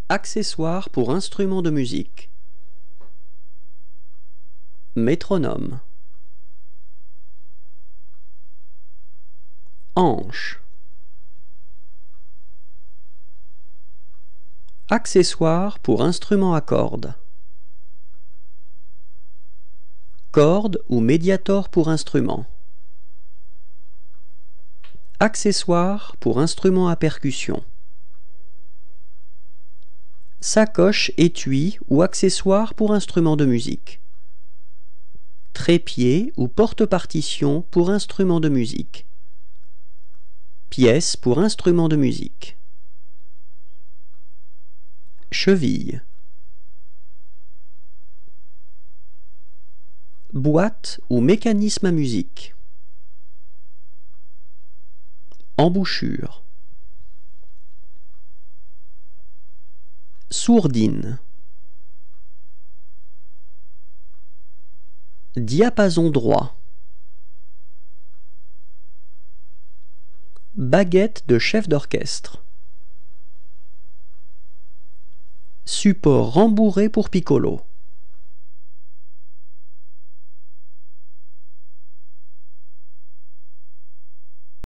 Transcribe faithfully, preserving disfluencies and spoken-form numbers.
Accessoires pour instruments de musique. Métronome. Hanche. Accessoires pour instruments à cordes. Corde ou médiator pour instrument. Accessoires pour instruments à percussion. Sacoche, étui ou accessoires pour instruments de musique. Trépied ou porte-partition pour instruments de musique. Pièces pour instruments de musique. Cheville. Boîte ou mécanisme à musique. Embouchure. Sourdine. Diapason droit. Baguette de chef d'orchestre. Support rembourré pour piccolo.